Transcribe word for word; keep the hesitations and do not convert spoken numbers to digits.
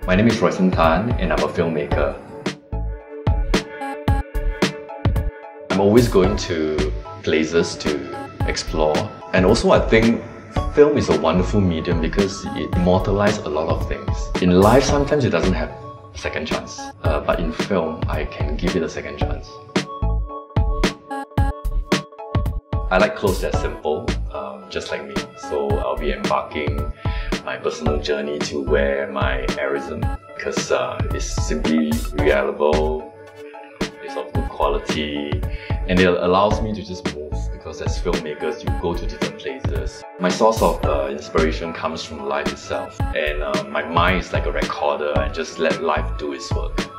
My name is Royston Tan and I'm a filmmaker. I'm always going to places to explore, and also I think film is a wonderful medium because it immortalizes a lot of things. In life, sometimes it doesn't have a second chance, uh, but in film, I can give it a second chance. I like clothes that's simple, um, just like me. So I'll be embarking my personal journey to wear my Airism because uh, it's simply reliable, it's of good quality, and it allows me to just move because as filmmakers you go to different places. My source of uh, inspiration comes from life itself, and uh, my mind is like a recorder and just let life do its work.